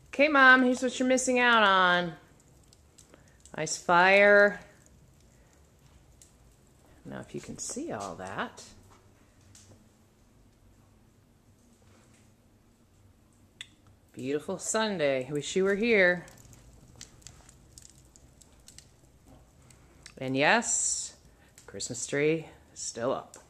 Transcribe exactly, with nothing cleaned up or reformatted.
Okay, Mom, here's what you're missing out on. Nice fire. Now, if you can see all that. Beautiful Sunday. Wish you were here. And yes, Christmas tree is still up.